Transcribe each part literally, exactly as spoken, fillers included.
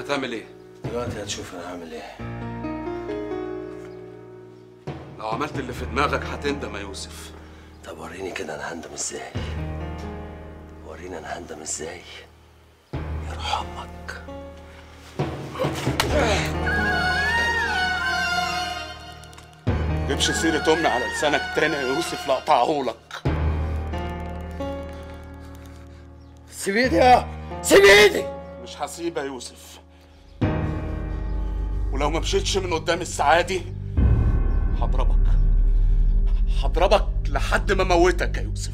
هتعمل ايه؟ دلوقتي هتشوف انا هعمل ايه. لو عملت اللي في دماغك هتندم يا يوسف. طب وريني كده انا هندم ازاي. وريني انا هندم ازاي. يرحمك. جيبش سيرة امي على لسانك تاني يا يوسف، لا اقطعهولك. سيب ايدي يا سيب ايدي. مش هسيب يا يوسف، ولو ما مشيتش من قدام الساعة دي هضربك هضربك لحد ما موتك يا يوسف.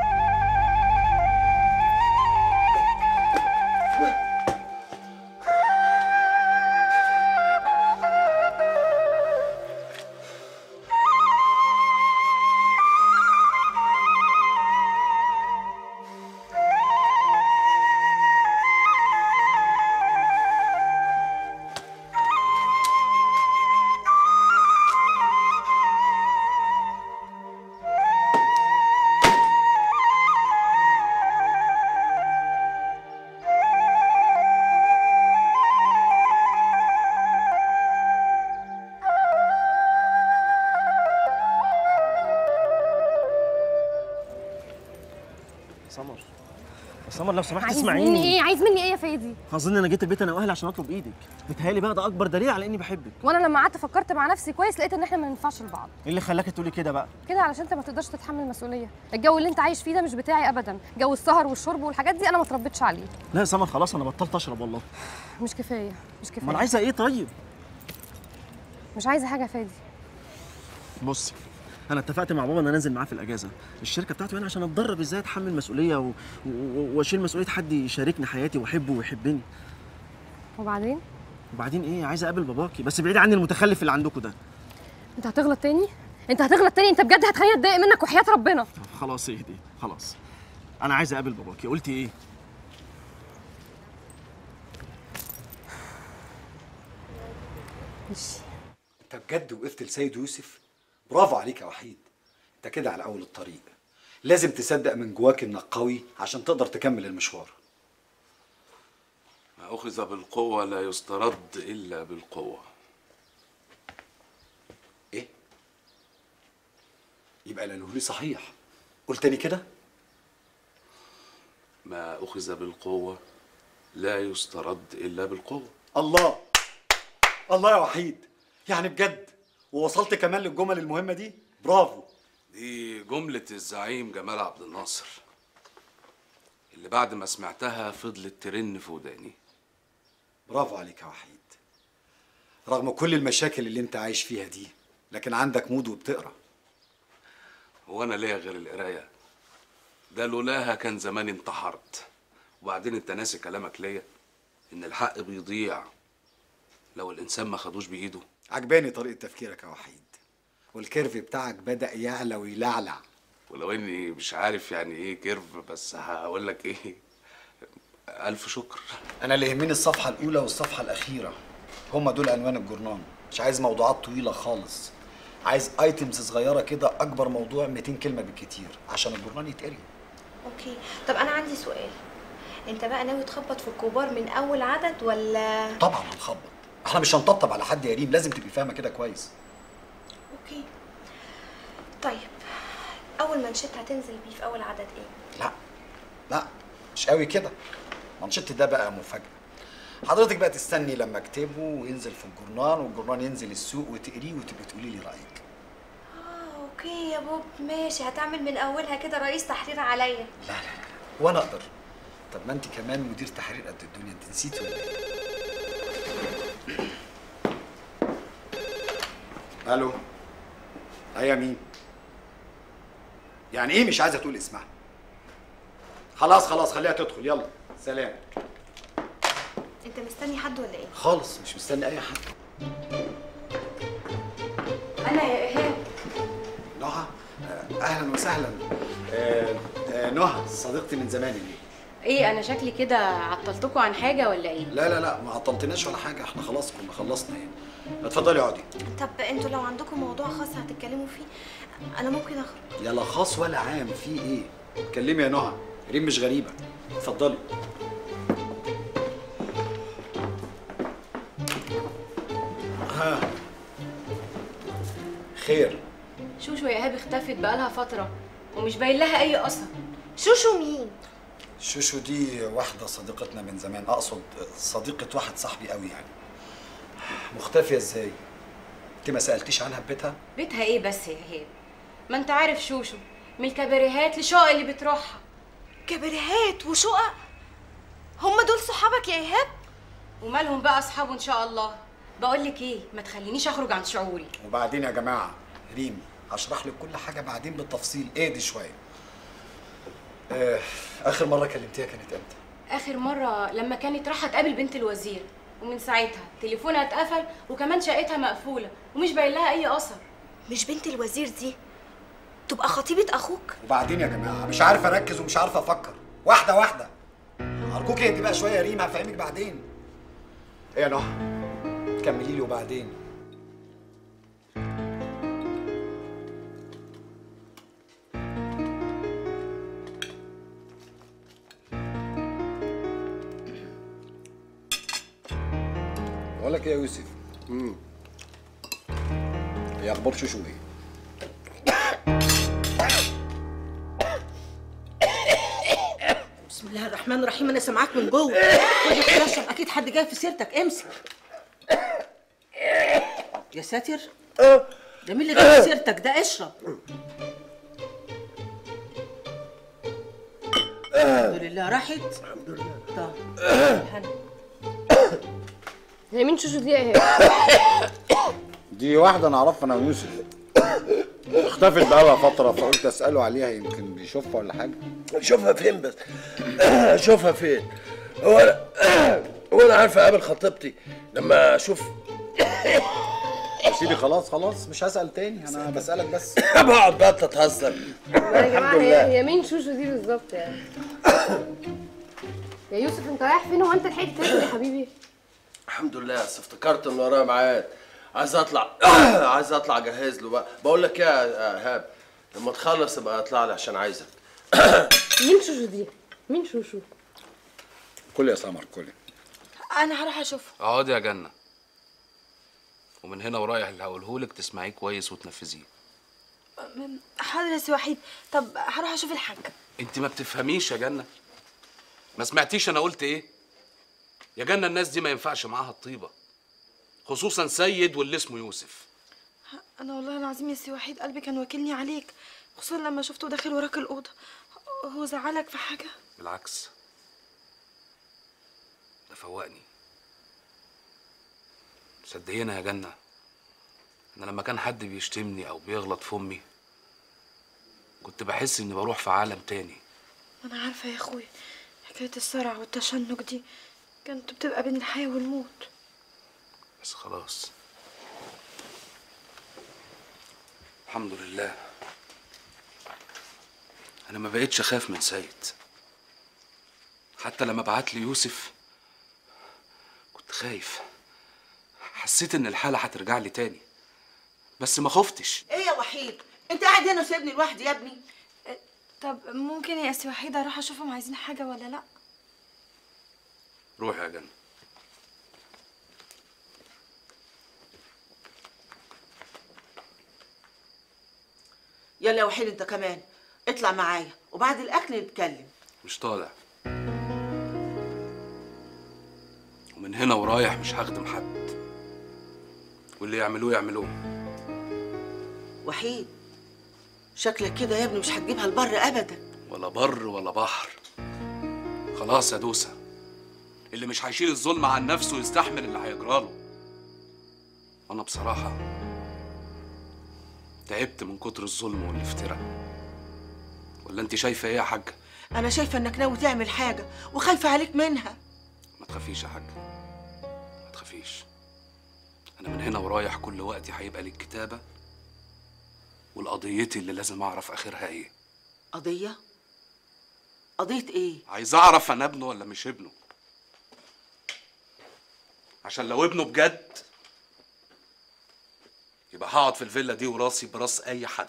سمر سمر لو سمحت عايز اسمعيني. مني ايه؟ عايز مني ايه يا فادي؟ اظن انا جيت البيت انا واهلي عشان اطلب ايدك. متهيألي بقى ده اكبر دليل على اني بحبك. وانا لما قعدت فكرت مع نفسي كويس لقيت ان احنا ما ننفعش لبعض. ايه اللي خلاك تقولي كده بقى؟ كده علشان انت ما تقدرش تتحمل المسؤوليه. الجو اللي انت عايش فيه ده مش بتاعي ابدا. جو السهر والشرب والحاجات دي انا ما اتربيتش عليه. لا يا سمر خلاص انا بطلت اشرب والله. مش كفايه مش كفايه. ما انا عايزه ايه طيب؟ مش عايزه حاجه يا فادي. بصي انا اتفقت مع بابا ان انا انزل معاه في الاجازه. الشركه بتاعته هنا عشان اتدرب ازاي اتحمل مسؤوليه و... و... واشيل مسؤوليه حد يشاركني حياتي واحبه ويحبني. وبعدين؟ وبعدين ايه؟ عايزه اقابل باباكي بس بعيد عني المتخلف اللي عندكم ده. انت هتغلط تاني؟ انت هتغلط تاني؟ انت بجد هتخليني اتضايق منك وحياه ربنا. خلاص اهدي خلاص. انا عايزه اقابل باباكي. قلتي ايه؟ ماشي. انت بجد وقفت لسيد يوسف؟ برافو عليك يا وحيد. انت كده على اول الطريق. لازم تصدق من جواك انك قوي عشان تقدر تكمل المشوار. ما أخذ بالقوة لا يسترد إلا بالقوة. ايه؟ يبقى لالهولي صحيح. قول تاني كده. ما أخذ بالقوة لا يسترد إلا بالقوة. الله الله يا وحيد، يعني بجد ووصلت كمان للجمل المهمة دي. برافو. دي جملة الزعيم جمال عبد الناصر اللي بعد ما سمعتها فضلت ترن في وداني. برافو عليك يا وحيد. رغم كل المشاكل اللي انت عايش فيها دي لكن عندك مود وبتقرا. هو انا ليا غير القرايه؟ ده لولاها كان زماني انتحرت. وبعدين انت ناسي كلامك ليا ان الحق بيضيع لو الانسان ما خدوش بايده. عجباني طريقه تفكيرك يا وحيد، والكيرف بتاعك بدأ يعلى ويلعلع. ولو اني مش عارف يعني ايه كيرف بس هقول لك ايه، الف شكر. انا اللي يهمني الصفحه الاولى والصفحه الاخيره، هما دول عنوان الجورنان. مش عايز موضوعات طويله خالص، عايز ايتمز صغيره كده. اكبر موضوع مئتين كلمه بالكتير عشان الجورنان يتقري. اوكي. طب انا عندي سؤال، انت بقى ناوي تخبط في الكبار من اول عدد ولا؟ طبعا هنخبط، احنا مش هنطبطب على حد يا ريم، لازم تبقي فاهمه كده كويس. اوكي طيب، اول مانشيت هتنزل بيه في اول عدد ايه؟ لا لا مش قوي كده، مانشيت ده بقى مفاجاه. حضرتك بقى تستني لما اكتبه وينزل في الجورنان والجورنان ينزل السوق وتقريه وتبقي تقولي لي رايك. اه اوكي يا بوب ماشي، هتعمل من اولها كده رئيس تحرير عليا. لا لا لا وانا اقدر. طب ما انت كمان مدير تحرير قد الدنيا، انت نسيتي ولا ايه؟ الو. ايوه مين؟ يعني ايه مش عايزه تقول اسمها؟ خلاص خلاص خليها تدخل، يلا سلام. انت مستني حد ولا ايه؟ خالص مش مستني اي حد. انا يا ايهاب. نهى اهلا وسهلا. آه آه نهى صديقتي من زمان دي. ايه انا شكلي كده عطلتكم عن حاجه ولا ايه؟ لا لا لا ما عطلتناش ولا حاجه، احنا خلاص كنا خلصنا يعني. اتفضلي اقعدي. طب انتوا لو عندكم موضوع خاص هتتكلموا فيه انا ممكن اخرج. يلا خاص ولا عام، في ايه؟ اتكلمي يا نهى، ريم مش غريبه. اتفضلي. ها خير؟ شوشو يا ايهاب اختفت بقالها فتره ومش باين لها اي اثر. شوشو مين؟ شوشو دي واحدة صديقتنا من زمان، أقصد صديقة واحد صاحبي قوي يعني. مختفية ازاي؟ انت ما سألتيش عنها في بيتها؟ بيتها ايه بس يا ايهاب؟ ما انت عارف شوشو من الكباريهات لشقق اللي بتروحها. كباريهات وشقق؟ هم دول صحابك يا ايهاب؟ ومالهم بقى اصحابه ان شاء الله. بقول لك ايه، ما تخلينيش اخرج عن شعوري. وبعدين يا جماعة ريم هشرح لك كل حاجة بعدين بالتفصيل، اهدي شوية. آه، آخر مرة كلمتيها كانت امتى؟ اخر مره لما كانت رايحه تقابل بنت الوزير، ومن ساعتها تليفونها اتقفل وكمان شقتها مقفوله ومش باين لها اي اثر. مش بنت الوزير دي تبقى خطيبة اخوك؟ وبعدين يا جماعة مش عارف اركز ومش عارف افكر، واحدة واحدة. ارجوك اهدي بقى شوية يا ريم، هفهمك بعدين. ايه يا نهى؟ كملي لي وبعدين. بقول لك ايه يا يوسف؟ امم ايه اخبار شوشو ايه؟ بسم الله الرحمن الرحيم. انا سامعاك من جوه. خد تشرب، اكيد حد جاي في سيرتك. امسك. يا ساتر، ده مين اللي جاي في سيرتك ده؟ اشرب. الحمد لله راحت. الحمد لله. طب هنا هي مين شوشو دي يا ايهاب؟ دي واحدة أنا أعرفها أنا ويوسف، اختفت بقالها فترة فقلت أسأله عليها يمكن بيشوفها ولا حاجة. شوفها فين بس؟ شوفها فين؟ هو انا هو انا عارف اقابل خطيبتي لما اشوف. يا سيدي خلاص خلاص مش هسأل تاني، أنا بسألك بس. بقعد بقى تتهزر. يا جماعه هي هي مين شوشو دي بالظبط يعني؟ يا يوسف انت رايح فين؟ هو انت لحقت تاكل يا حبيبي؟ الحمد لله، بس افتكرت ان ورايا ميعاد، عايز اطلع عايز اطلع اجهز له بقى. بقول لك ايه يا ايهاب، لما تخلص ابقى اطلع لي عشان عايزك. مين شوشو دي؟ مين شوشو؟ كل يا سمر كلي. انا هروح اشوفها. اقعدي يا جنة، ومن هنا ورايح اللي هقولهولك تسمعيه كويس وتنفذيه. حاضر يا سي وحيد. طب هروح اشوف الحاج. انت ما بتفهميش يا جنة، ما سمعتيش انا قلت ايه؟ يا جنة الناس دي ما ينفعش معاها الطيبة، خصوصا سيد واللي اسمه يوسف. انا والله العظيم يا سي وحيد قلبي كان واكلني عليك، خصوصا لما شفته داخل وراك الاوضه. هو زعلك في حاجه؟ بالعكس، ده فوقني. صدقيني يا جنة، انا لما كان حد بيشتمني او بيغلط في امي كنت بحس اني بروح في عالم تاني. انا عارفه يا اخويا، حكايه الصرع والتشنج دي كانت بتبقى بين الحياه والموت. بس خلاص الحمد لله، انا ما بقتش اخاف من سيد. حتى لما بعت لي يوسف كنت خايف، حسيت ان الحاله هترجع لي تاني، بس ما خفتش. ايه يا وحيد؟ انت قاعد هنا وسايبني لوحدي يا ابني؟ طب ممكن يا سي وحيد اروح اشوفهم عايزين حاجه ولا لا؟ روح يا جنة. يلا يا وحيد انت كمان اطلع معايا وبعد الاكل نتكلم. مش طالع، ومن هنا ورايح مش هخدم حد، واللي يعملوه يعملوه. وحيد شكلك كده يا ابني مش هتجيبها البر ابدا. ولا بر ولا بحر، خلاص يا دوسة، اللي مش هيشيل الظلم عن نفسه يستحمل اللي هيجراله. وانا بصراحة تعبت من كتر الظلم والافتراء. ولا انت شايفة ايه يا حاجة؟ انا شايفه انك ناوي تعمل حاجه وخايفه عليك منها. ما تخافيش يا حاجة، ما تخافيش. انا من هنا ورايح كل وقتي هيبقى للكتابة والقضيتي اللي لازم اعرف اخرها ايه. قضيه؟ قضيه ايه؟ عايز اعرف انا ابنه ولا مش ابنه، عشان لو ابنه بجد يبقى هقعد في الفيلا دي وراسي براس اي حد،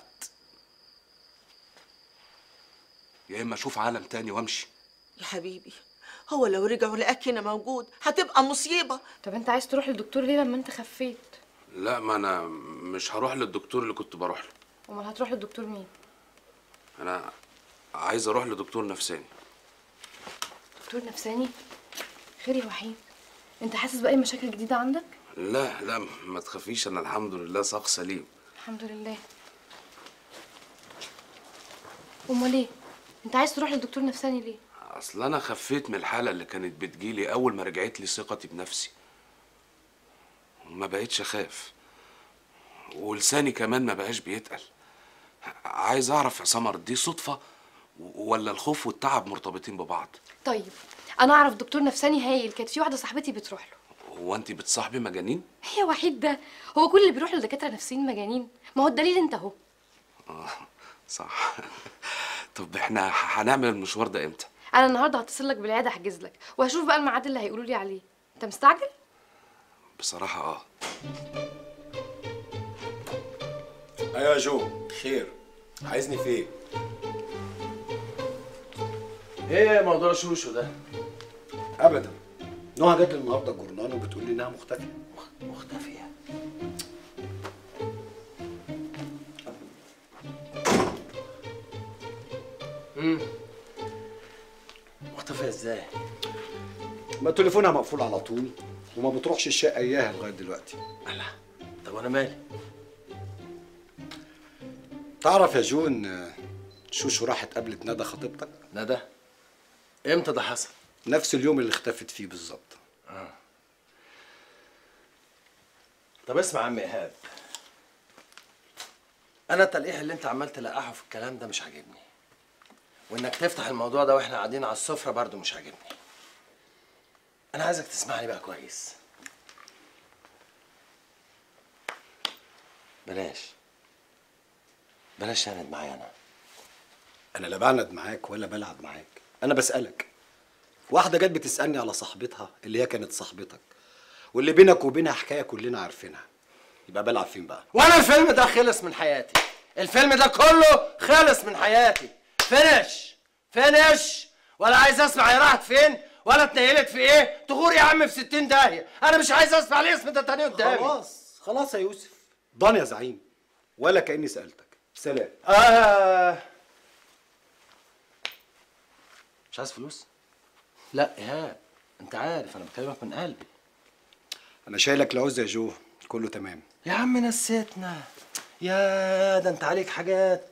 يا اما اشوف عالم تاني وامشي. يا حبيبي هو لو رجع ولقاك هنا موجود هتبقى مصيبه. طب انت عايز تروح للدكتور ليه لما انت خفيت؟ لا، ما انا مش هروح للدكتور اللي كنت بروح له. امال هتروح للدكتور مين؟ انا عايز اروح لدكتور نفساني. دكتور نفساني؟ خير يا وحيد، انت حاسس باي مشاكل جديده عندك؟ لا لا، ما تخافيش، انا الحمد لله ساق سليم. الحمد لله. امال ايه؟ انت عايز تروح للدكتور نفساني ليه؟ اصل انا خفيت من الحاله اللي كانت بتجيلي اول ما رجعت لي ثقتي بنفسي، وما بقتش اخاف، ولساني كمان ما بقاش بيتقل. عايز اعرف يا سمر، دي صدفه ولا الخوف والتعب مرتبطين ببعض؟ طيب انا اعرف دكتور نفساني هايل، كانت في واحده صاحبتي بتروح له. هو انت بتصاحبي مجانين؟ هي وحيد ده هو كل اللي بيروح لدكاتره نفسيين مجانين؟ ما هو الدليل انت اهو. اه صح. طب احنا هنعمل المشوار ده امتى؟ انا النهارده هتصل لك بالعياده احجز لك، وهشوف بقى الميعاد اللي هيقولوا لي عليه. انت مستعجل؟ بصراحه اه. ايوه يا جو، خير؟ عايزني في ايه؟ ايه موضوع شوشو ده؟ ابدا. نهى جت النهارده الجورنال وبتقول لي انها مختفيه. مختفيه؟ امم مختفيه ازاي؟ ما تليفونها مقفول على طول وما بتروحش الشقه اياها لغايه دلوقتي. الله، طب وانا مالي؟ تعرف يا جو ان شوشو راحت قابلت ندى خطيبتك؟ ندى؟ امتى ده حصل؟ نفس اليوم اللي اختفت فيه بالظبط. اه. طب اسمع يا عم ايهاب، انا التلقيح اللي انت عمال تلقحه في الكلام ده مش عاجبني، وانك تفتح الموضوع ده واحنا قاعدين على السفره برضو مش عاجبني. انا عايزك تسمعني بقى كويس. بلاش بلاش تعند معايا انا. انا لا بعند معاك ولا بلعب معاك، انا بسالك. واحده جت بتسالني على صاحبتها اللي هي كانت صاحبتك، واللي بينك وبينها حكايه كلنا عارفينها، يبقى بلعب فين بقى؟ وانا الفيلم ده خلص من حياتي، الفيلم ده كله خلص من حياتي. فينش فينش. ولا عايز اسمع هي راحت فين ولا اتنيلت في ايه. تغور يا عم في ستين داهيه. انا مش عايز اسمع الاسم ده تاني قدامي. خلاص خلاص يا يوسف، ضان يا زعيم، ولا كاني سالتك. سلام. آه. مش عايز فلوس؟ لا ايهاب، انت عارف انا بكلمك من قلبي. انا شايلك العوز يا جو، كله تمام. يا عم نسيتنا. يا ده انت عليك حاجات.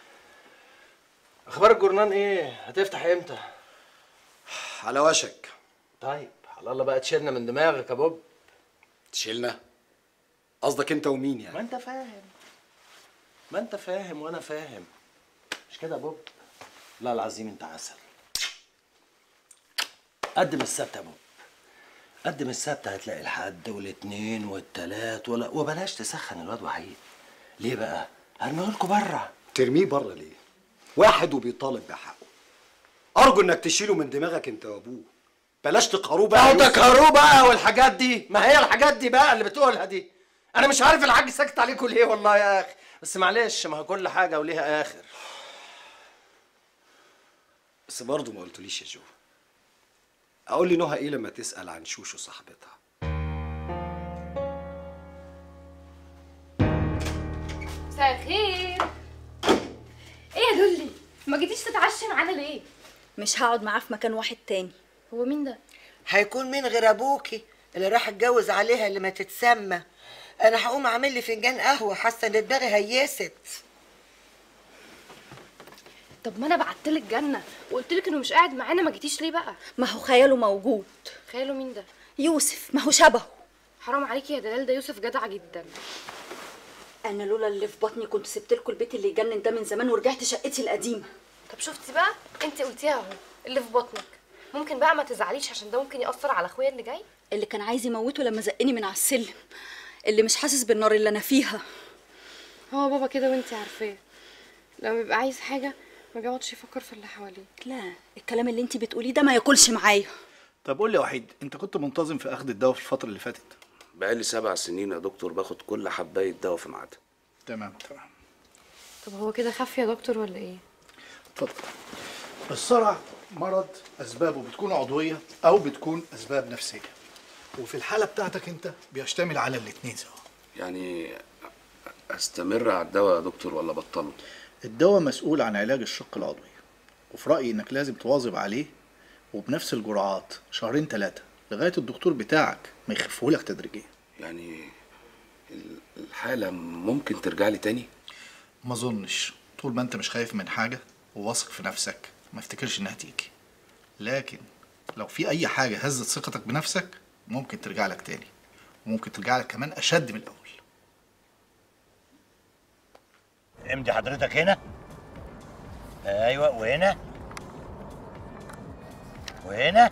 اخبار الجورنان ايه؟ هتفتح امتى؟ على وشك. طيب على الله بقى تشيلنا من دماغك يا بوب. تشيلنا؟ قصدك انت ومين يعني؟ ما انت فاهم ما انت فاهم وانا فاهم، مش كده يا بوب؟ لا العظيم انت عسل. قدم السبت يا بوب، قدم السبت، هتلاقي الحد والاثنين والتلات ولا وبلاش تسخن الواد وحيد. ليه بقى؟ هرميه لكم بره. ترميه بره ليه؟ واحد وبيطالب بحقه، ارجو انك تشيله من دماغك انت وابوه. بلاش تقهروه بقى. اهو تقهروه بقى والحاجات دي، ما هي الحاجات دي بقى اللي بتقولها دي. انا مش عارف الحاج ساكت عليكم ليه والله يا اخي، بس معلش، ما هو كل حاجه وليها اخر. بس برضه ما قلتليش يا جو، اقول لي نهى ايه لما تسال عن شوشو صاحبتها؟ مساء الخير. ايه يا دولي، ما جيتيش تتعشي معانا ليه؟ مش هقعد معاه في مكان واحد تاني. هو مين ده؟ هيكون مين غير ابوكي اللي راح اتجوز عليها اللي ما تتسمى. انا هقوم اعمل لي فنجان قهوه، حاسه ان دماغي هيست. طب ما انا بعتلك جنه وقلتلك انه مش قاعد معانا، ما جيتيش ليه بقى؟ ما هو خياله موجود. خياله مين ده؟ يوسف، ما هو شبهه. حرام عليكي يا دلال، ده يوسف جدع جدا. انا لولا اللي في بطني كنت سبت لكم البيت اللي يجنن ده من زمان ورجعت شقتي القديمه. طب شفتي بقى، انت قلتيها اهو، اللي في بطنك. ممكن بقى ما تزعليش عشان ده ممكن يأثر على اخويا اللي جاي. اللي كان عايز يموته لما زقني من على السلم، اللي مش حاسس بالنار اللي انا فيها. هو بابا كده وانت عارفاه، لما بيبقى عايز حاجه ما بيقعدش يفكر في اللي حواليه. لا، الكلام اللي انت بتقوليه ده ما ياكلش معايا. طب قول لي يا وحيد، انت كنت منتظم في اخذ الدواء في الفتره اللي فاتت؟ بقالي سبع سنين يا دكتور باخد كل حبايه دواء في ميعادها. تمام تمام. طب هو كده خف يا دكتور ولا ايه؟ اتفضل. الصرع مرض اسبابه بتكون عضويه او بتكون اسباب نفسيه، وفي الحاله بتاعتك انت بيشتمل على الاثنين سوا. يعني استمر على الدواء يا دكتور ولا بطله؟ الدواء مسؤول عن علاج الشق العضوي، وفي رأيي انك لازم تواظب عليه وبنفس الجرعات شهرين ثلاثة لغاية الدكتور بتاعك ما يخفهولك تدريجيا. يعني الحالة ممكن ترجع لي تاني؟ ما اظنش، طول ما انت مش خايف من حاجة وواثق في نفسك ما افتكرش انها تيجي. لكن لو في اي حاجة هزت ثقتك بنفسك ممكن ترجع لك تاني، وممكن ترجع لك كمان اشد من الاول. امضي حضرتك هنا. ايوه، وهنا وهنا.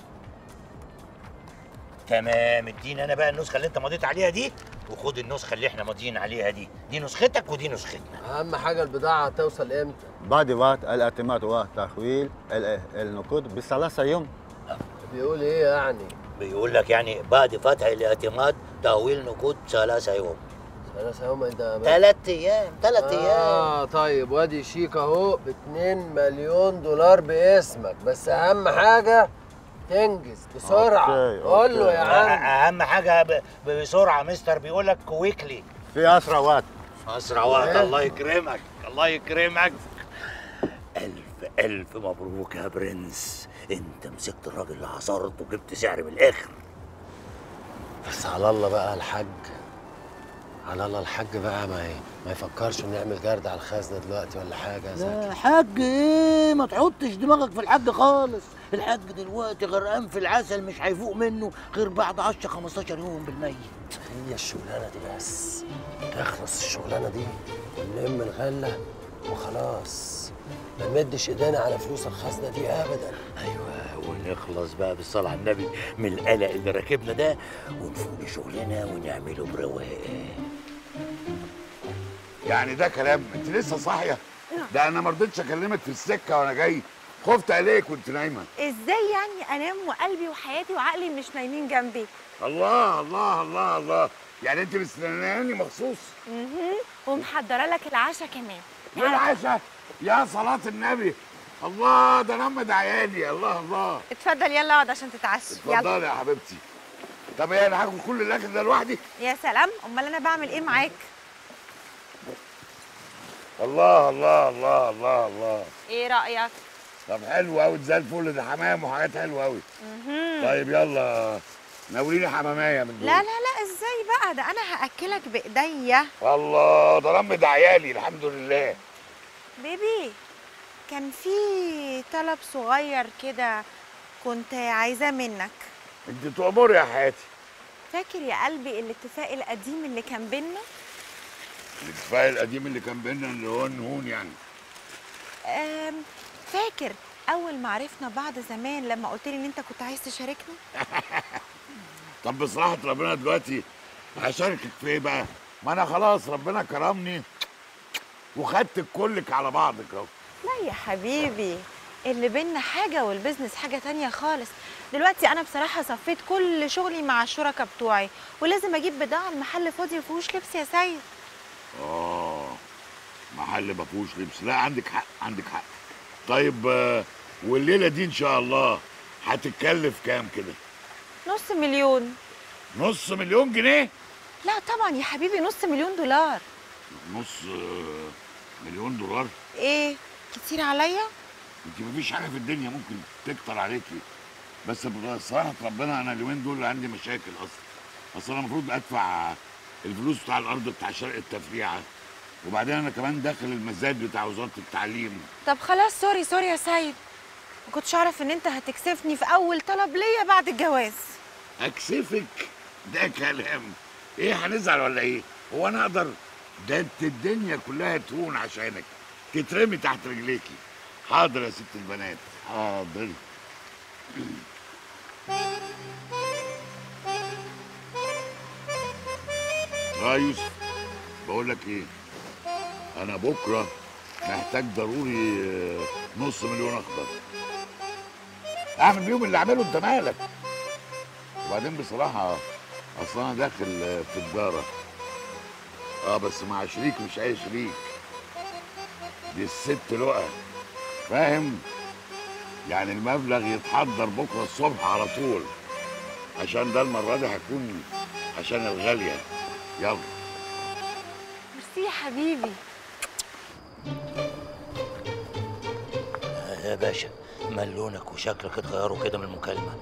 تمام. اديني انا بقى النسخه اللي انت مضيت عليها دي، وخد النسخه اللي احنا ماضيين عليها دي. دي نسختك ودي نسختنا. اهم حاجه البضاعه هتوصل امتى؟ بعد وقت الاعتماد وتحويل النقود بثلاثة يوم. بيقول ايه يعني؟ بيقول لك يعني بعد فتح الاعتماد تحويل نقود ثلاثة يوم. ثلاثة يوم انت؟ ثلاث ايام ثلاث آه ايام. اه طيب، وادي شيك اهو ب اتنين مليون دولار باسمك، بس اهم حاجه تنجز بسرعه. أوكي، قول له يا عم. اهم حاجه بسرعه مستر، بيقول لك كويكلي، في اسرع وقت. اسرع وقت. الله يكرمك الله يكرمك. الف الف مبروك يا برنس، انت مسكت الراجل اللي عصرت وجبت سعر من الاخر. بس على الله بقى الحاج، على الله الحاج بقى ما ما يفكرش نعمل جرد على الخزنه دلوقتي ولا حاجه يا زكي. لا حاج ايه، ما تحطش دماغك في الحاج خالص. الحاج دلوقتي غرقان في العسل، مش هيفوق منه غير بعد عشرة خمستاشر يوم بالميت. هي الشغلانه دي بس تخلص الشغلانه دي ونلم الغله وخلاص، ما نمدش ايدينا على فلوس الخزنه دي ابدا. ايوه، ونخلص بقى بالصلاه على النبي من القلق اللي راكبنا ده، ونفوق لشغلنا ونعمله برواقه. يعني ده كلام؟ انت لسه صاحيه؟ ده انا ما رضيتش اكلمك في السكه وانا جاي، خفت عليك وانت نايمه. ازاي يعني انام وقلبي وحياتي وعقلي مش نايمين جنبي؟ الله الله الله الله، يعني انت مستنياني مخصوص؟ اها، ومحضره لك العشاء كمان. ايه العشاء؟ يا صلاه النبي، الله ده نمد عيالي. الله الله، اتفضل يلا اقعد عشان تتعشى. اتفضلي يا حبيبتي. طب ايه، انا هاكل كل الاكل ده لوحدي؟ يا سلام، امال انا بعمل ايه معاك؟ الله الله الله الله الله. ايه رايك؟ طب حلو قوي زي الفل، ده حمام وحاجات حلوه قوي. اها، طيب يلا ناوليني حمامية من دول. لا لا لا، ازاي بقى، ده انا هاكلك بايديا. الله، ده رم ده عيالي الحمد لله. بيبي، كان في طلب صغير كده كنت عايزاه منك. انت تؤمري يا حياتي. فاكر يا قلبي الاتفاق القديم اللي كان بينا؟ الاتفاق القديم اللي كان بينا اللي هو النهون يعني؟ أم فاكر اول ما عرفنا بعض زمان لما قلت لي ان انت كنت عايز تشاركني؟ طب بصراحه ربنا دلوقتي هشاركك في ايه بقى؟ ما انا خلاص ربنا كرمني وخدتك كلك على بعضك اهو. لا يا حبيبي، اللي بينا حاجه والبيزنس حاجه تانية خالص. دلوقتي انا بصراحه صفيت كل شغلي مع الشركاء بتوعي، ولازم اجيب بضاعه، المحل فاضي ما فيهوش لبس يا سيد. اه، محل ما فيهوش لبس، لا عندك حق عندك حق. طيب والليله دي ان شاء الله هتتكلف كام كده؟ نص مليون. نص مليون جنيه؟ لا طبعا يا حبيبي، نص مليون دولار. نص مليون دولار؟ ايه كتير عليا؟ انت مفيش حاجه في الدنيا ممكن تكتر عليكي، بس بصراحه ربنا انا اليومين دول عندي مشاكل اصلا. اصل انا المفروض ادفع الفلوس بتاع الارض بتاع شرق التفريعه، وبعدين انا كمان داخل المزاد بتاع وزاره التعليم. طب خلاص، سوري سوري يا سيد، ما كنتش اعرف ان انت هتكسفني في اول طلب ليا بعد الجواز. اكسفك؟ ده كلام ايه، هنزعل ولا ايه؟ هو انا اقدر؟ ده انت الدنيا كلها تهون عشانك، تترمي تحت رجليكي. حاضر يا ست البنات، حاضر. اه يوسف، بقول لك ايه، انا بكره محتاج ضروري نص مليون اخضر اعمل بيهم اللي اعمله، انت مالك؟ وبعدين بصراحه اصل انا داخل في تجاره، اه بس مع شريك مش اي شريك، دي الست لقى، فاهم؟ يعني المبلغ يتحضر بكره الصبح على طول، عشان ده المره دي هيكون عشان الغاليه. يلا ميرسي يا حبيبي. يا باشا مال لونك وشكلك اتغيروا كده من المكالمة.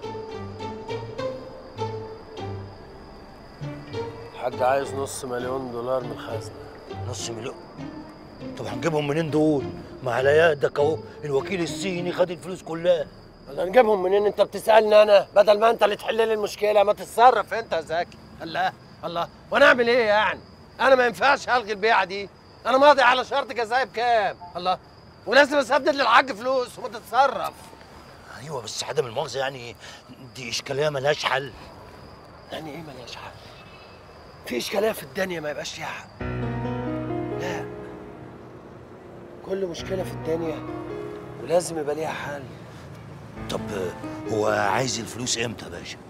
الحاج عايز نص مليون دولار من الخزنة. نص مليون؟ طب هنجيبهم منين دول؟ ما على يدك اهو الوكيل الصيني خد الفلوس كلها. الله نجيبهم منين؟ انت بتسالني انا بدل ما انت اللي تحل لي المشكله. ما تتصرف انت يا زكي. الله الله، وانا اعمل ايه يعني؟ انا ما ينفعش الغي البيعه دي، انا ماضي على شرط جزائي بكام؟ الله، ولازم اسدد للحاج فلوس وما تتصرف. ايوه بس عدم المؤاخذه يعني دي اشكاليه ملهاش حل. يعني ايه ملهاش حل؟ في اشكاليه في الدنيا ما يبقاش ليها حل. لا، كل مشكله في الدنيا ولازم يبقى ليها حل. طب هو عايز الفلوس امتى يا باشا؟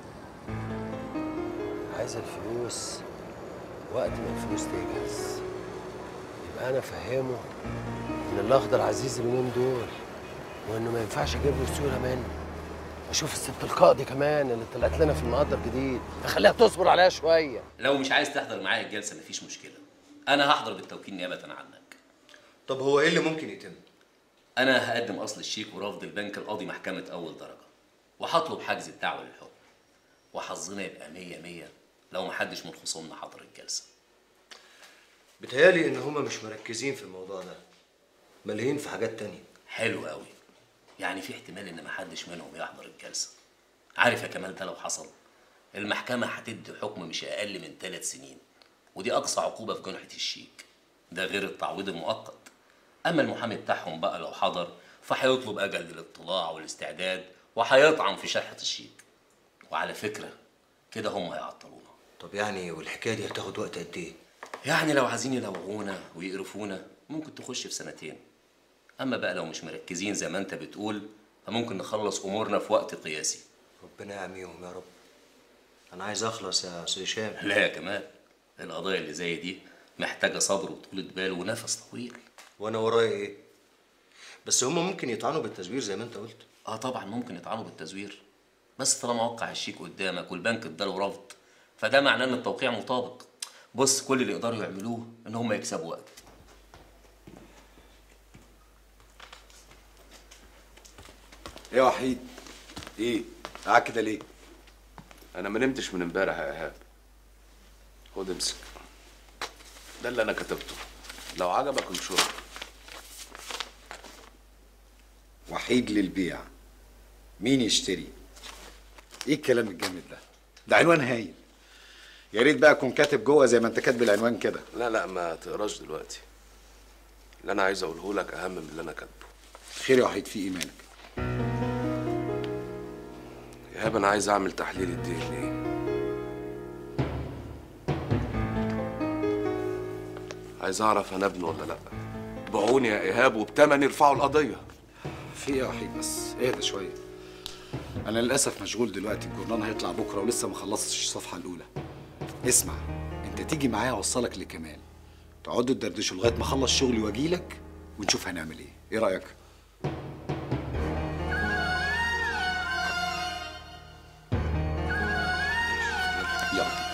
عايز الفلوس وقت ما الفلوس تجهز. يبقى انا افهمه ان الاخضر عزيز اليومين دول، وانه ما ينفعش اجيب له سيوله منه. اشوف الست القاضي كمان اللي طلعت لنا في المقدر جديد، اخليها تصبر عليها شويه. لو مش عايز تحضر معايا الجلسه مفيش مشكله، انا هحضر بالتوكيل نيابه عنك. طب هو ايه اللي ممكن يتم؟ انا هقدم اصل الشيك ورفض البنك القاضي محكمه اول درجه، وهطلب حجز الدعوه للحكم، وحظنا يبقى مية مية لو محدش من خصومنا حضر الجلسه. بتهيالي ان هما مش مركزين في الموضوع ده، ملهيين في حاجات تانية. حلو قوي، يعني في احتمال ان محدش منهم يحضر الجلسه. عارف يا كمال ده لو حصل المحكمه هتدي حكم مش اقل من ثلاث سنين، ودي اقصى عقوبه في جنحه الشيك، ده غير التعويض المؤقت. اما المحامي بتاعهم بقى لو حضر فهيطلب اجل للاطلاع والاستعداد، وهيطعن في شرحه الشيك. وعلى فكره كده هم هيعطلونا. طب يعني والحكايه دي هتاخد وقت قد ايه؟ يعني لو عايزين يلوعونا ويقرفونا ممكن تخش في سنتين. اما بقى لو مش مركزين زي ما انت بتقول فممكن نخلص امورنا في وقت قياسي. ربنا يعميهم يا رب. انا عايز اخلص يا استاذ هشام. لا يا كمال، القضايا اللي زي دي محتاجه صبر وطولة بال ونفس طويل. وانا ورايا ايه؟ بس هم ممكن يطعنوا بالتزوير زي ما انت قلت. اه طبعا ممكن يطعنوا بالتزوير، بس طالما وقع الشيك قدامك والبنك اداله رفض فده معناه ان التوقيع مطابق. بص كل اللي يقدروا يعملوه ان هم يكسبوا وقت. ايه يا وحيد؟ ايه؟ قاعد كده ليه؟ انا ما نمتش من امبارح يا ايهاب. خد امسك، ده اللي انا كتبته، لو عجبك انشره. وحيد للبيع، مين يشتري؟ ايه الكلام الجامد ده؟ ده عنوان هايل. يا ريت بقى اكون كاتب جوه زي ما انت كاتب العنوان كده. لا لا ما تقراش دلوقتي، اللي انا عايز اقوله لك اهم من اللي انا كاتبه. خير يا وحيد، في ايه مالك؟ يا ايهاب انا عايز اعمل تحليل الدي ان ايه. عايز اعرف انا ابنه ولا لا. باعوني يا ايهاب وبتمن يرفعوا القضيه. في ايه يا وحيد بس؟ اهدى شويه. انا للاسف مشغول دلوقتي، الجورنال هيطلع بكره ولسه ما خلصتش الصفحه الاولى. اسمع، انت تيجي معايا اوصلك لكمال، تقعدوا تدردشوا لغايه ما اخلص شغلي واجيلك ونشوف هنعمل ايه. ايه رايك؟ يلا.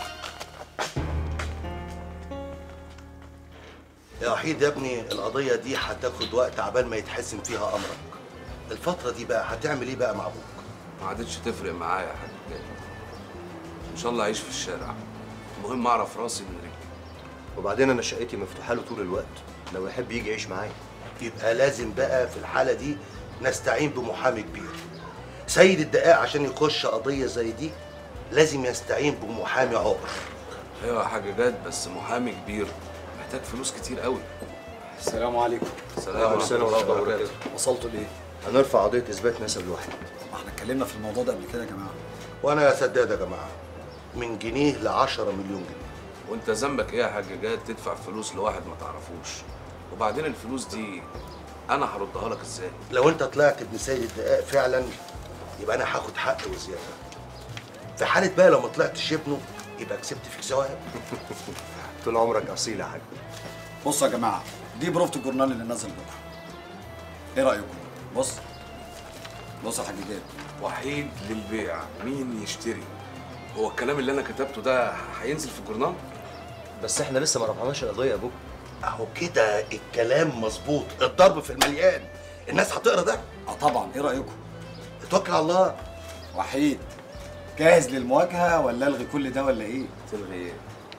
يا وحيد يا ابني القضيه دي هتاخد وقت عبال ما يتحسم فيها امرك. الفتره دي بقى هتعمل ايه بقى مع ابوك؟ ما عادتش تفرق معايا يا حاج جاي. ان شاء الله اعيش في الشارع، المهم اعرف راسي من رجلي. وبعدين انا شقتي مفتوحه له طول الوقت، لو يحب يجي يعيش معايا. يبقى لازم بقى في الحاله دي نستعين بمحامي كبير. سيد الدقاق عشان يخش قضيه زي دي لازم يستعين بمحامي عقر. ايوه يا حاج جاد، بس محامي كبير محتاج فلوس كتير قوي. السلام عليكم. السلام عليكم ورحمه الله وبركاته. وصلتوا لايه؟ هنرفع قضيه اثبات نسب لواحد. ما احنا اتكلمنا في الموضوع ده قبل كده يا جماعه. وانا يا سداد يا جماعه من جنيه ل عشرة مليون جنيه. وانت ذنبك ايه يا حاج جاد تدفع فلوس لواحد ما تعرفوش؟ وبعدين الفلوس دي انا هردها لك ازاي؟ لو انت طلعت ابن سيد الدقاق فعلا يبقى انا هاخد حق وزياده. في حاله بقى لو ما طلعتش ابنه يبقى كسبت فيك ثواب. طول عمرك اصيل يا حاج. بصوا يا جماعه، دي بروفة الجورنال اللي نازل بكره. ايه رايكم؟ بص بص يا حاج جاد. وحيد للبيع، مين يشتري؟ هو الكلام اللي انا كتبته ده هينزل في الجورنال؟ بس احنا لسه ما رفعناش القضيه يا ابوك. اهو كده الكلام مظبوط، الضرب في المليان. الناس هتقرا ده؟ اه طبعا، ايه رايكم؟ اتوكل على الله. وحيد، جاهز للمواجهه ولا الغي كل ده ولا ايه؟ تلغي ايه؟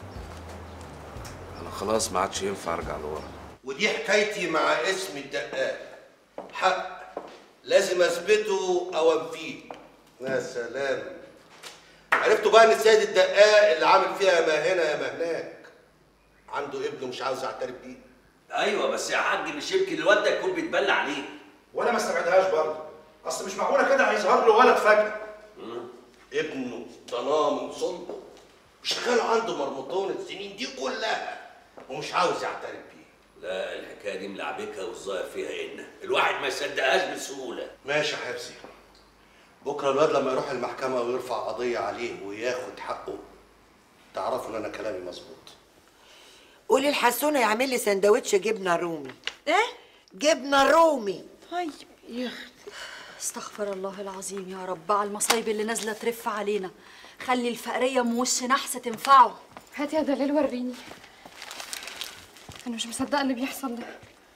انا خلاص ما عادش ينفع ارجع لورا. ودي حكايتي مع اسم الدقاق. حق لازم اثبته او انفيه. يا سلام، عرفتوا بقى ان السيد الدقاق اللي عامل فيها ما هنا يا ما هناك عنده ابن مش عاوز يعترف بيه. ايوه بس يا حاج مش يمكن الواد ده يكون بيتبلى عليه. وانا ما استبعدهاش برضه، اصل مش معقوله كده هيظهر له ولد فجاه. ابنه ضناه من صلبه وشغال عنده مرمطون السنين دي كلها ومش عاوز يعترف بيه. لا الحكايه دي ملعبكه والظاهر فيها ان الواحد ما يصدقهاش بسهوله. ماشي يا حبسي، بكره الواد لما يروح المحكمه ويرفع قضيه عليه وياخد حقه تعرفوا ان انا كلامي مظبوط. قولي لحسونه يعمل لي سندوتش جبنه رومي. ايه؟ جبنه رومي. طيب يا اختي. استغفر الله العظيم يا رب على المصايب اللي نازله ترف علينا. خلي الفقريه ام وش نحس تنفعه. هاتي يا دلال وريني. انا مش مصدقه اللي بيحصل ده.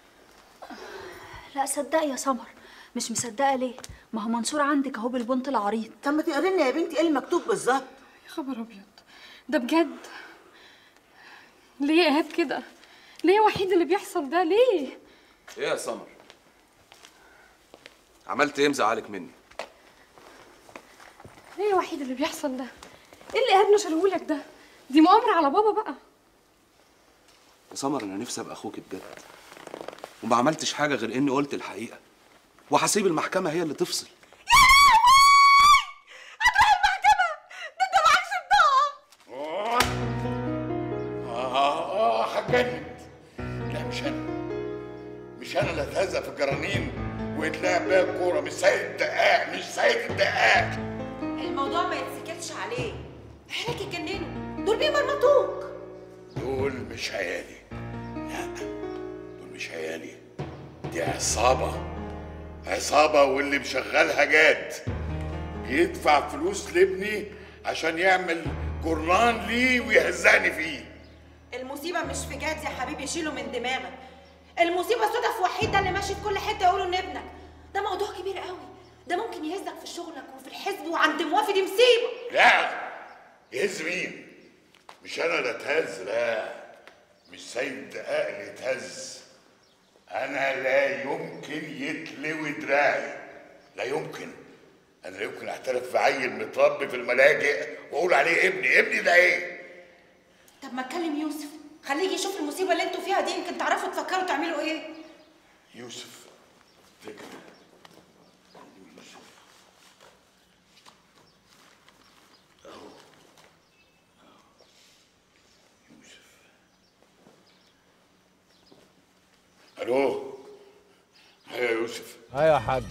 لا صدقي يا سمر. مش مصدقه ليه؟ ما هو منشور عندك اهو بالبنط العريض. طب ما تقري لنا يا بنتي ايه المكتوب بالظبط؟ يا خبر ابيض، ده بجد؟ ليه يا ايهاب كده؟ ليه يا وحيد اللي بيحصل ده ليه؟ ايه يا سمر؟ عملت ايه مزعلك مني؟ ليه يا وحيد اللي بيحصل ده؟ ايه اللي ايهاب نشرهولك ده؟ دي مؤامره على بابا بقى. يا سمر انا نفسي ابقى اخوك بجد، وما عملتش حاجه غير اني قلت الحقيقه، وهسيب المحكمه هي اللي تفصل. اه هتجنن. لا مش انا، مش انا اللي اتهزق في الجرانين ويتلعب بيا الكوره. مش سيد الدقاق، مش سيد الدقاق. الموضوع ما يتسكتش عليه. احنا اتجننوا، دول بيمرمطوك. دول مش عيالي، لا دول مش عيالي، دي عصابه. عصابه واللي مشغلها جاد بيدفع فلوس لابني عشان يعمل جرنان ليه ويهزقني فيه. المصيبه مش في جاد يا حبيبي، شيله من دماغك. المصيبه سودا في وحيد ده اللي ماشي في كل حته يقولوا ان ابنك. ده موضوع كبير قوي، ده ممكن يهزك في شغلك وفي الحزب وعند موافي. دي مصيبه. لا يهز مين؟ مش انا اللي اتهز، لا مش سيد دقاق اللي يتهز. انا لا يمكن يتلوي دراعي، لا يمكن. انا لا يمكن اعترف بعيل متربي في الملاجئ واقول عليه ابني. ابني ده ايه؟ طب ما تكلم يوسف، خليه يجي يشوف المصيبه اللي انتوا فيها دي، يمكن تعرفوا تفكروا تعملوا ايه. يوسف فكرة. الو. ايوه يا يوسف. ايوه يا حاج.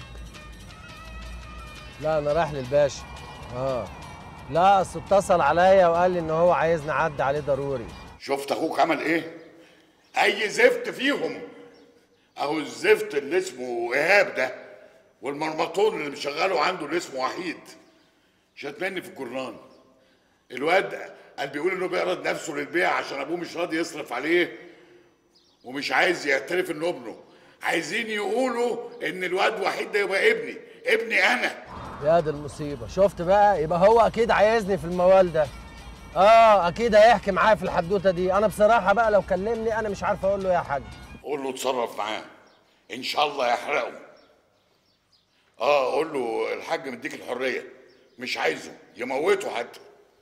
لا انا رايح للباشا. اه لا اصل اتصل عليا وقال لي ان هو عايزني اعدي عليه ضروري. شفت اخوك عمل ايه؟ اي زفت فيهم. اهو الزفت اللي اسمه ايهاب ده والمرمطون اللي مشغله عنده اللي اسمه وحيد شتمني في الجرنان. الواد قال بيقول انه بيعرض نفسه للبيع عشان ابوه مش راضي يصرف عليه ومش عايز يعترف انه ابنه. عايزين يقولوا ان الواد وحيد ده يبقى ابني، ابني انا. يا دي المصيبه، شفت بقى؟ يبقى هو اكيد عايزني في الموال ده. اه اكيد هيحكي معايا في الحدوته دي. انا بصراحه بقى لو كلمني انا مش عارف اقول له يا حاج. قول له اتصرف معاه ان شاء الله يحرقه. اه قول له الحاج مديك الحريه، مش عايزه يموته حتى.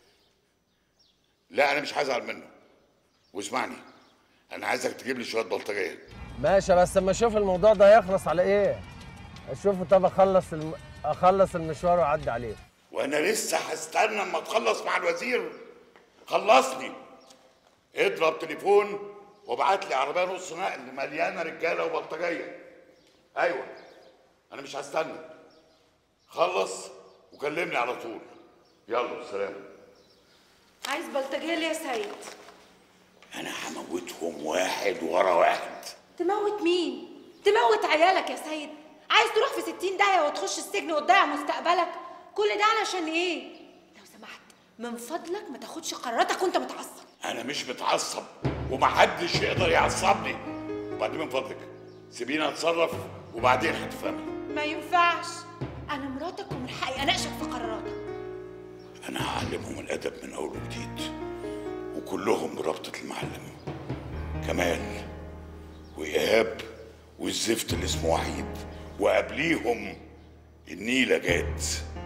لا انا مش هزعل منه. واسمعني، انا عايزك تجيب لي شويه بلطجيه. ماشي، بس اما اشوف الموضوع ده هيخلص على ايه. اشوفه. طب اخلص الم... اخلص المشوار واعدي عليه. وانا لسه هستنى اما تخلص مع الوزير. خلصني. اضرب تليفون وابعت لي عربيه نص نقل مليانه رجاله وبلطجيه. ايوه انا مش هستنى. خلص وكلمني على طول. يلا سلام. عايز بلطجيه ليه يا سيد؟ انا هموتهم واحد ورا واحد. تموت مين؟ تموت عيالك يا سيد؟ عايز تروح في ستين داهيه وتخش السجن وتضيع مستقبلك؟ كل ده علشان ايه؟ لو سمحت من فضلك ما تاخدش قراراتك وانت متعصب. انا مش متعصب ومحدش يقدر يعصبني. وبعدين من فضلك سيبيني اتصرف وبعدين هتفهمي. ما ينفعش، انا مراتك ومن حقي اناقشك في قراراتك. انا هعلمهم الادب من اول وجديد، وكلهم بربطة المعلم. كمال وايهاب والزفت اللي اسمه وحيد، وقبليهم النيلة جات.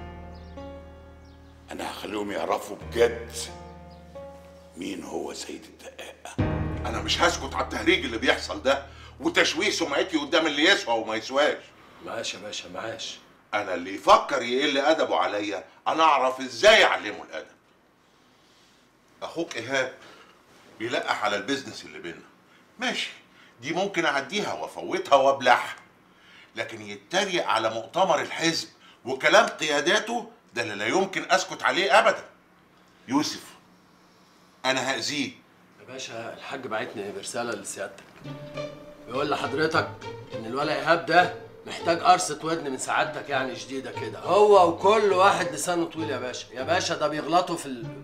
انا هخليهم يعرفوا بجد مين هو سيد الدقاق. انا مش هسكت على التهريج اللي بيحصل ده وتشويه سمعتي قدام اللي يسوى وما يسواش. معاش يا باشا معاش. انا اللي يفكر يقل ادبه عليا انا اعرف ازاي اعلمه الادب. اخوك ايهاب بيلقح على البيزنس اللي بينا، ماشي، دي ممكن اعديها وافوتها وابلعها، لكن يتريق على مؤتمر الحزب وكلام قياداته ده اللي لا يمكن اسكت عليه ابدا. يوسف انا هاذيه. يا باشا الحاج بعتني برساله لسيادتك، بيقول لحضرتك ان الولا ايهاب ده محتاج قرصه ودن من سعادتك يعني شديده كده، هو وكل واحد لسانه طويل يا باشا. يا باشا ده بيغلطوا في ال...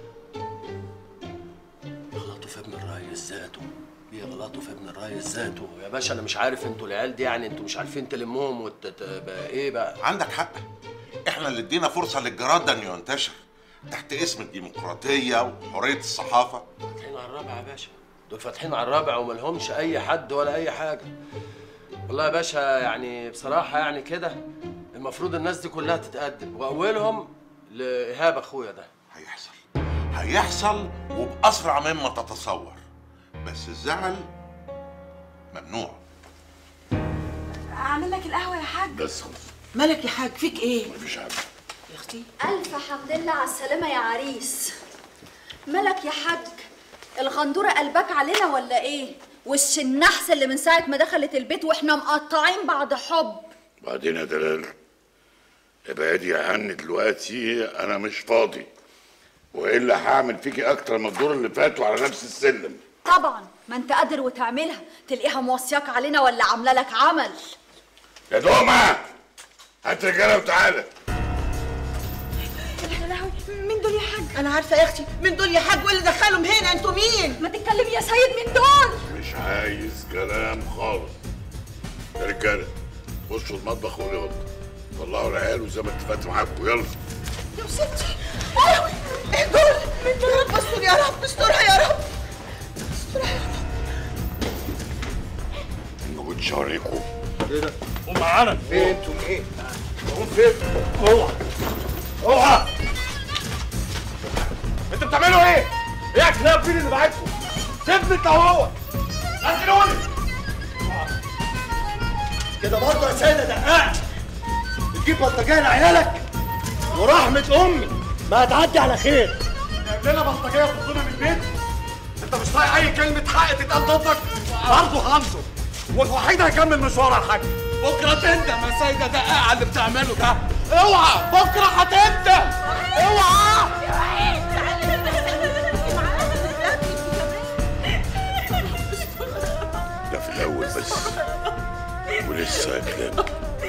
بيغلطوا في ابن الريس ذاته، بيغلطوا في ابن الريس ذاته يا باشا. انا مش عارف انتوا العيال دي يعني انتوا مش عارفين تلموهم وت بقى ايه بقى. عندك حق، احنا اللي ادينا فرصه للجراد ده انه ينتشر تحت اسم الديمقراطيه وحريه الصحافه. فاتحين على الرابع يا باشا، دول فاتحين على الرابع وملهمش اي حد ولا اي حاجه. والله يا باشا يعني بصراحه يعني كده المفروض الناس دي كلها تتقدم، واولهم لايهاب اخويا ده. هيحصل هيحصل وباسرع مما تتصور، بس الزعل ممنوع. اعمل لك القهوه يا حاج. بس خلاص. مالك يا حاج فيك ايه؟ مفيش حاجه يا اختي. الف حمد لله على السلامه يا عريس. مالك يا حاج؟ الغندوره قلبك علينا ولا ايه؟ وش النحس اللي من ساعه ما دخلت البيت واحنا مقطعين بعد حب. بعدين يا دلال ابعدي عني دلوقتي، انا مش فاضي، والا هعمل فيكي اكتر من الدور اللي فاتوا على نفس السلم. طبعا ما انت قادر وتعملها، تلاقيها موصياك علينا ولا عامله لك عمل. يا دومه هات رجاله وتعالى. يا لهوي مين دول يا حاج؟ انا عارفه يا اختي مين دول يا حاج واللي دخلهم هنا. انتوا مين؟ ما تتكلم يا سيد مين دول؟ مش عايز كلام خالص. يا رجاله خشوا المطبخ واليوم طلعوا العيال وزي ما اتفقت معاكم يلا. يا ستي ايوه ايه دول؟ مين دول؟ يا رب استر يا رب استرها يا رب استرها يا رب. ما كنتش هوريكم. ايه ده؟ قوم معانا. فين انتوا ايه؟ قوم فين؟ اوعى اوعى. انتوا بتعملوا ايه؟ ايه يا كلاب فين اللي بعتكم؟ سيبني انت وهو. نزلوني. كده برضه يا سيدة دقاق بتجيب بلطجية لعيالك؟ ورحمة أمي ما هتعدي على خير. جايب لنا بلطجية تطردنا من البيت؟ انت مش طايق أي كلمة حق تتقال ضدك؟ برضه همزه والوحيد هيكمل مشوار الحاج. بكرة تندم يا سيدة دقاق على اللي بتعمله ده. اوعى بكرة هتندم. اوعى. ده في الأول بس ولسه هتلاقي.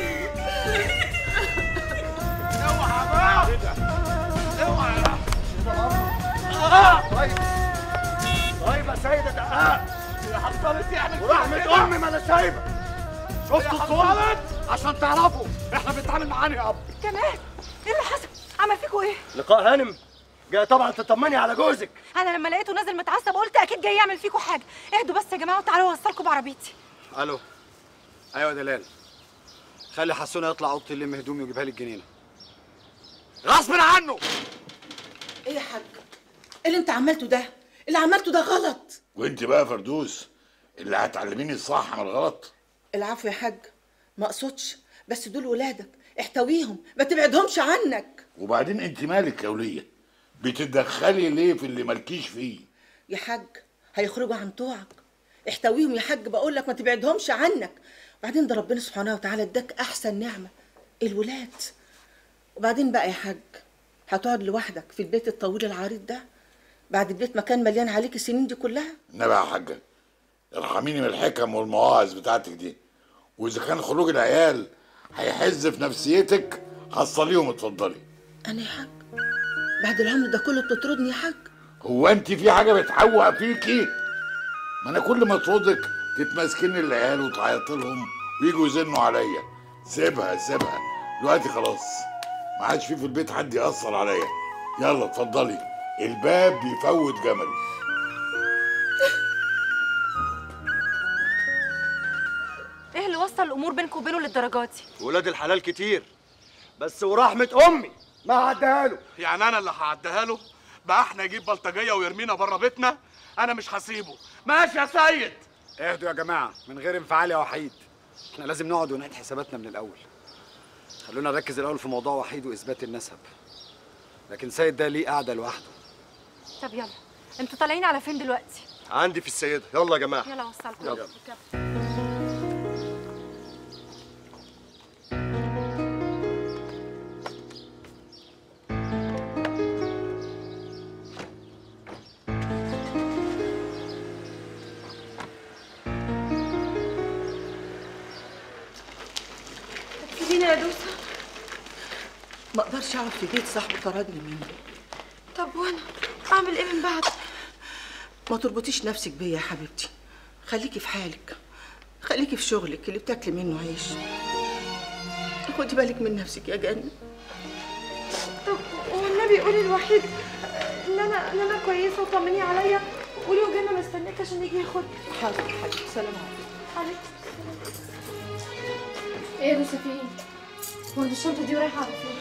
اوعى بقى. اوعى يا طيب طيب يا سيدة دقاق اللي حصلت يعمل ورحمة أمي ما أنا سايبك. شفتوا الظلم؟ عشان تعرفوا احنا بنتعامل معانا يا اب. كمان ايه اللي حصل؟ عمل فيكوا ايه؟ لقاء هانم جاي طبعا تطمني على جوزك. انا لما لقيته نازل متعصب قلت اكيد جاي يعمل فيكوا حاجه. اهدوا بس يا جماعه وتعالوا اوصلكم بعربيتي. الو ايوه دلال، خلي حسونه يطلع اوضه يلم هدومي ويجيبها لي الجنينه غصب عنه. ايه يا حاج؟ ايه اللي انت عملته ده؟ اللي عملته ده غلط. وانت بقى يا فردوس اللي هتعلميني الصح من الغلط. العفو يا حاج، ما اقصدش، بس دول ولادك احتويهم ما تبعدهمش عنك. وبعدين انت مالك يا وليه؟ بتتدخلي ليه في اللي مالكيش فيه؟ يا حاج هيخرجوا عن طوعك، احتويهم يا حاج، بقول لك ما تبعدهمش عنك. وبعدين ده ربنا سبحانه وتعالى اداك احسن نعمه الولاد. وبعدين بقى يا حاج هتقعد لوحدك في البيت الطويل العريض ده بعد البيت ما كان مليان عليك السنين دي كلها؟ نبي يا حاجه ارحميني من الحكم والمواعظ بتاعتك دي، واذا كان خروج العيال هيحز في نفسيتك حصليهم اتفضلي. انا يا حاج بعد العمر ده كله بتطردني يا حاج؟ هو انت في حاجه بتحوق فيكي؟ ما انا كل ما اطردك تتمسكني العيال وتعيط لهم ويجوا يزنوا عليا. سيبها سيبها دلوقتي خلاص، ما عادش في في البيت حد يأثر عليا. يلا اتفضلي، الباب بيفوت جمل. ايه اللي وصل الامور بينك وبينه للدرجات دي؟ ولاد الحلال كتير، بس ورحمه امي ما هعديها له. يعني انا اللي هعديها له؟ بقى احنا يجيب بلطجيه ويرمينا بره بيتنا؟ انا مش هسيبه. ماشي يا سيد. اهدوا يا جماعه من غير انفعال يا وحيد، احنا لازم نقعد ونعيد حساباتنا من الاول. خلونا نركز الاول في موضوع وحيد واثبات النسب، لكن سيد ده ليه قاعده لوحده. طب يلا، انتوا طالعين على فين دلوقتي؟ عندي في السيده، يلا يا جماعه. يلا وصلكم. يلا. سيبيني يا دوسة. ما اقدرش اقعد في بيت صاحبه طردني منه. طب وانا اعمل ايه من بعد؟ ما تربطيش نفسك بيا يا حبيبتي، خليكي في حالك، خليكي في شغلك اللي بتاكلي منه عيش. خدي بالك من نفسك يا جنة. طب والنبي قولي الوحيد ان انا ان انا كويسه وطمني عليا، قولي وجنة مستنيك عشان يجي ياخدني. حاضر حبيبتي، سلام عليكم. عليكم ايه يا دوسة في ايه؟ وانت الشنطة دي رايحة على فين؟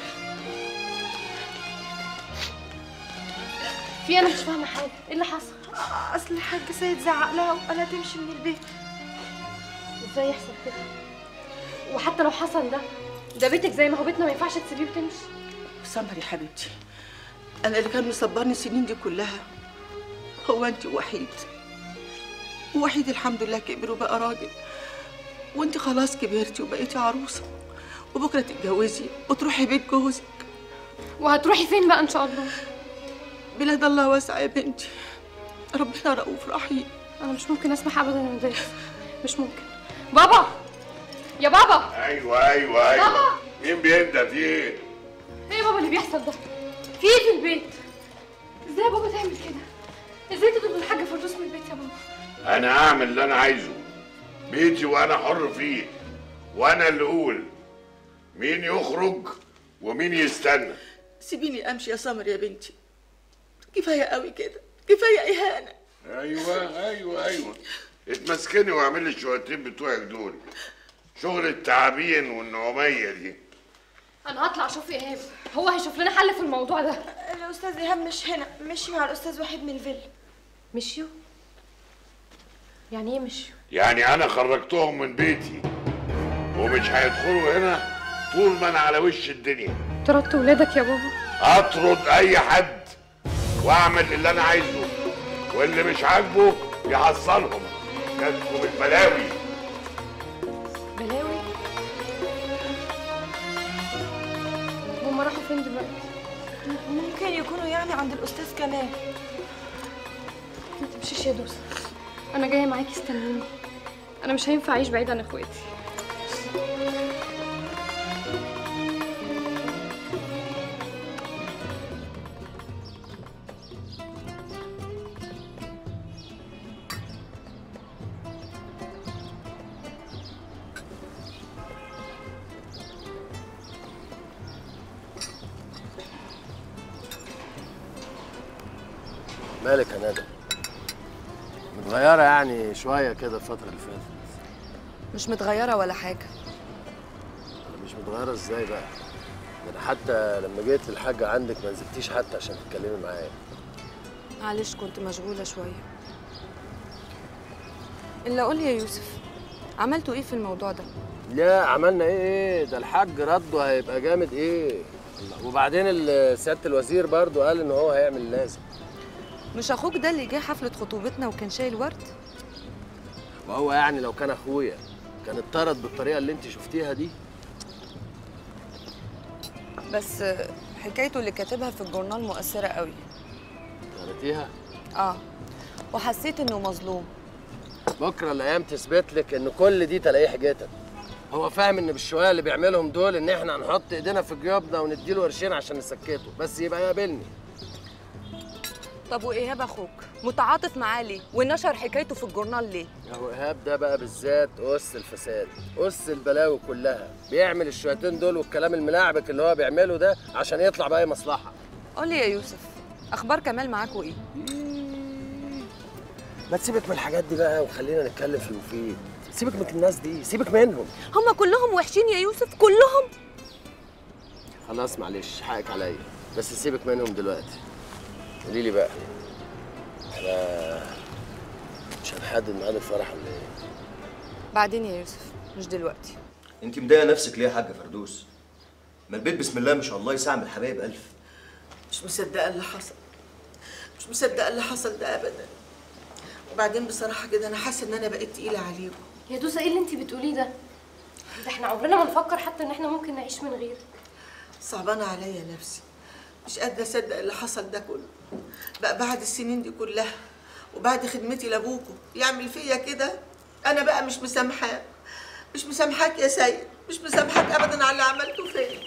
في انا مش فاهمة حاجة، ايه اللي حصل؟ اصل الحاج سيد زعق لها وقالها تمشي من البيت. ازاي يحصل كده؟ وحتى لو حصل ده ده بيتك زي ما هو بيتنا، ما ينفعش تسيبيه وتمشي. سمر يا حبيبتي، انا اللي كان مصبرني السنين دي كلها هو انت ووحيد. ووحيد الحمد لله كبر وبقى راجل، وانت خلاص كبرتي وبقيتي عروسه، وبكره تتجوزي وتروحي بيت جوزك. وهتروحي فين بقى ان شاء الله؟ بلاد الله واسعه يا بنتي، ربنا رؤوف رحيم. انا مش ممكن اسمح ابدا ان ده يحصل، مش ممكن. بابا يا بابا. ايوه ايوه ايوه بابا. مين بيندى في ايه؟ ايه يا بابا اللي بيحصل ده؟ في ايه في البيت؟ ازاي يا بابا تعمل كده؟ ازاي تطلب الحاجه فردوس من البيت يا بابا؟ انا هعمل اللي انا عايزه، بيتي وانا حر فيه، وانا اللي اقول مين يخرج ومين يستنى. سيبيني امشي يا سمر يا بنتي، كفايه قوي كده، كفايه اهانه. ايوه ايوه ايوه اتمسكني واعملي الشويتين بتوعك دول، شغل التعابين والنعوميه دي. انا هطلع اشوف ايهاب، هو هيشوف لنا حل في الموضوع ده. الاستاذ ايهاب مش هنا، مشي مع الاستاذ وحيد من الفيلا. مشيوا؟ يعني ايه مشيوا؟ يعني انا خرجتهم من بيتي ومش هيدخلوا هنا طول ما انا على وش الدنيا. طردت ولادك يا بابا؟ اطرد اي حد واعمل اللي انا عايزه، واللي مش عاجبه يحصلهم. جاتكم البلاوي. بلاوي؟ هما راحوا فين دلوقتي؟ ممكن يكونوا يعني عند الاستاذ كمال. ما تمشيش يا دوسة، انا جايه معاكي، استنيني. انا مش هينفع اعيش بعيد عن اخواتي. مالك يا ندى؟ متغيرة يعني شوية كده الفترة اللي فاتت. مش متغيرة ولا حاجة. أنا مش متغيرة إزاي بقى؟ أنا حتى لما جيت للحاجة عندك ما نزلتيش حتى عشان تتكلمي معايا. معلش كنت مشغولة شوية. إلا قولي يا يوسف، عملتوا إيه في الموضوع ده؟ لا عملنا إيه إيه؟ ده الحاج رده هيبقى جامد إيه؟ وبعدين سيادة الوزير برضو قال إن هو هيعمل اللازم. مش أخوك ده اللي جه حفلة خطوبتنا وكان شايل ورد؟ وهو يعني لو كان أخويا كان اتطرد بالطريقة اللي أنت شفتيها دي؟ بس حكايته اللي كاتبها في الجورنال مؤثرة قوي. قريتيها؟ آه، وحسيت إنه مظلوم. بكرة الأيام تثبت لك إن كل دي تلاقيه حاجتك. هو فاهم إن بالشوية اللي بيعملهم دول إن إحنا هنحط إيدينا في جيوبنا ونديله قرشين عشان نسكته، بس يبقى يقابلني. طب وايهاب اخوك متعاطف معاه ليه ونشر حكايته في الجورنال ليه؟ اهو ايهاب ده بقى بالذات اس الفساد، اس البلاوي كلها، بيعمل الشويتين دول والكلام الملعبك اللي هو بيعمله ده عشان يطلع باي مصلحه. قول لي يا يوسف، اخبار كمال معاكوا ايه؟ ما تسيبك من الحاجات دي بقى وخلينا نتكلم في المفيد. سيبك من الناس دي، سيبك منهم. هما كلهم وحشين يا يوسف، كلهم. خلاص معلش حقك عليا، بس سيبك منهم دلوقتي. قولي لي بقى، احنا مش هنحدد ميعاد الفرح ولا ايه؟ بعدين يا يوسف، مش دلوقتي. انت مضايقه نفسك ليه يا حاجه فردوس؟ ما البيت بسم الله ما شاء الله يسعى من الحبايب الف. مش مصدقه اللي حصل، مش مصدقه اللي حصل ده ابدا. وبعدين بصراحه كده انا حاسه ان انا بقيت تقيله عليكم. يا دوسه ايه اللي انت بتقوليه ده؟ ده احنا عمرنا ما نفكر حتى ان احنا ممكن نعيش من غيرك. صعبانه عليا نفسي، مش قادره اصدق اللي حصل ده كله. بقى بعد السنين دي كلها وبعد خدمتي لابوكوا يعمل فيا كده؟ انا بقى مش مسامحاه، مش مسامحاك يا سيد، مش مسامحاك ابدا على اللي عملته فيا.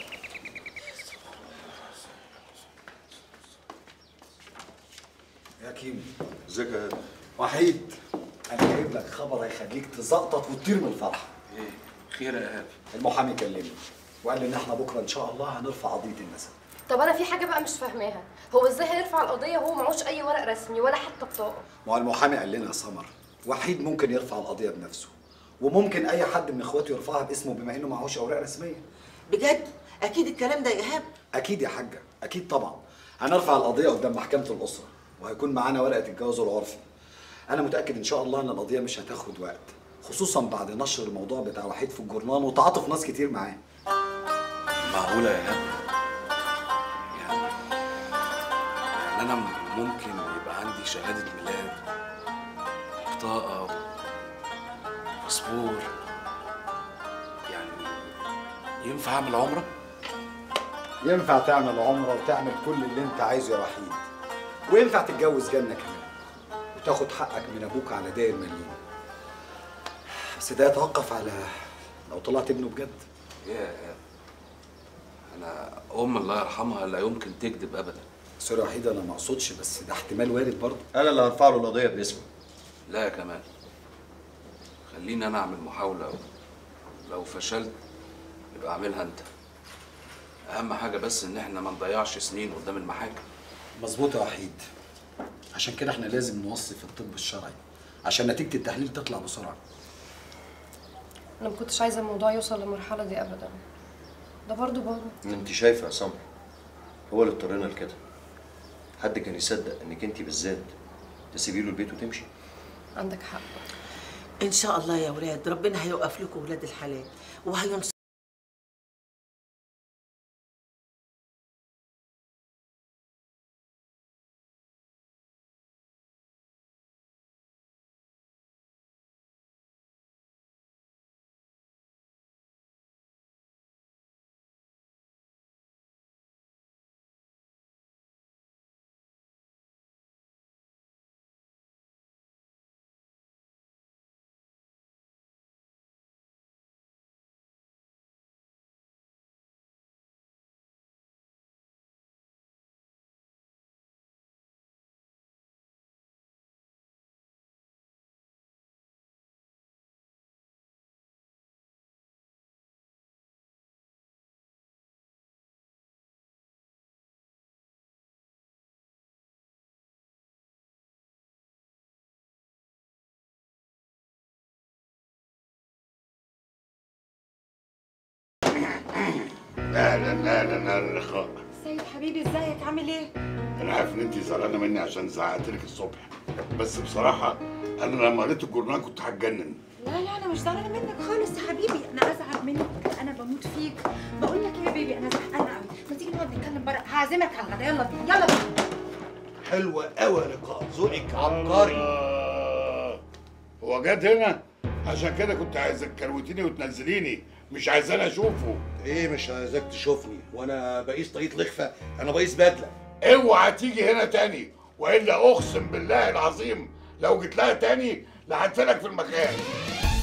يا كيمو ازيك يا وحيد، انا جايب لك خبر هيخليك تزقطط وتطير من الفرحه. ايه خير يا ايهاب؟ المحامي كلمني وقال لي ان احنا بكره ان شاء الله هنرفع قضيه النسب. طب انا في حاجه بقى مش فاهماها، هو ازاي هيرفع القضيه وهو معهوش اي ورق رسمي ولا حتى بطاقه؟ ما هو المحامي قال لنا يا سمر، وحيد ممكن يرفع القضيه بنفسه، وممكن اي حد من اخواته يرفعها باسمه بما انه معهوش اوراق رسميه. بجد؟ اكيد الكلام ده يا ايهاب؟ اكيد يا حاجه، اكيد طبعا. هنرفع القضيه قدام محكمه الاسره وهيكون معانا ورقه الجواز العرفي. انا متاكد ان شاء الله ان القضيه مش هتاخد وقت، خصوصا بعد نشر الموضوع بتاع وحيد في الجورنال وتعاطف ناس كتير معاه. معقوله يا ايهاب؟ يعني يعني انا ممكن يبقى عندي شهاده ميلاد، بطاقه، باسبور، يعني ينفع اعمل عمره؟ ينفع تعمل عمره وتعمل كل اللي انت عايزه يا وحيد، وينفع تتجوز جنة كمان وتاخد حقك من ابوك على داير مليون، بس ده يتوقف على لو طلعت ابنه بجد. يا انا ام الله يرحمها لا يمكن تكذب ابدا. سوري يا وحيد، انا ما اقصدش، بس ده احتمال وارد برضه. انا اللي هرفع له القضيه باسمه. لا يا كمال، خليني انا اعمل محاوله، لو فشلت يبقى اعملها انت. اهم حاجه بس ان احنا ما نضيعش سنين قدام المحاكم. مظبوط يا وحيد، عشان كده احنا لازم نوصي في الطب الشرعي عشان نتيجه التحليل تطلع بسرعه. انا ما كنتش عايزه الموضوع يوصل للمرحله دي ابدا. ده برضه بابا. انت شايفه يا سمر، هو اللي اضطرينا لكده. حد كان يصدق انك انت بالذات تسيبي له البيت وتمشي؟ عندك حق. ان شاء الله يا ولاد ربنا هيوقف لكم ولاد الحلال وهينصر اهلا اهلا اهلا لقاء. سيد حبيبي ازيك عامل ايه؟ انا عارف ان انت زعلانه مني عشان زعقت لك الصبح، بس بصراحه انا لما قريت الجورنال كنت هتجنن. لا لا انا مش زعلانه منك خالص يا حبيبي، انا ازعل منك، انا بموت فيك. بقول لك ايه يا بيبي، انا زهقانه قوي، ما تيجي نقعد نتكلم بره، هعزمك على الغدا. يلا بينا يلا بينا. حلوه قوي يا لقاء، ذوقك عبقري. هو جت هنا عشان كده كنت عايزك تكروتيني وتنزليني، مش عايزاني اشوفه. ايه مش عايزاك تشوفني وانا بقيس طاقية لخفه؟ انا بقيس بدله. اوعى تيجي هنا تاني والا اقسم بالله العظيم لو جيت لها تاني لهدفنك في المكان.